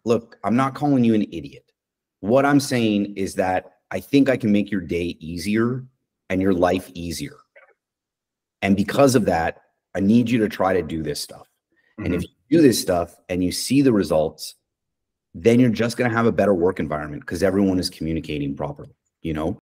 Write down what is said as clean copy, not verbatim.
look, I'm not calling you an idiot. What I'm saying is that I think I can make your day easier and your life easier. And because of that, I need you to try to do this stuff. And if you do this stuff and you see the results, then you're just going to have a better work environment because everyone is communicating properly, you know?